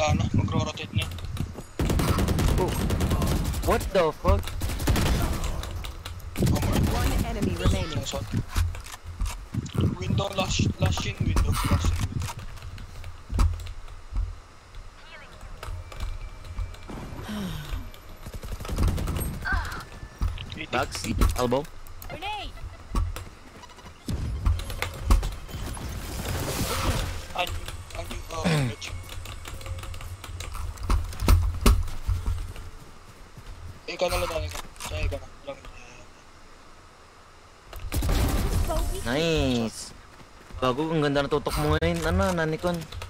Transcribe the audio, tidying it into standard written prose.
Magro-rotate na. Oh. What the fuck? One enemy remaining. Window, lashing window. Bugs, elbow. Grenade. Mitch. Ikaw na lang ikaw. Sa'yo ka na. Nice. Bago, ang ganda na tutok mo ngayon. Ano, nanikon.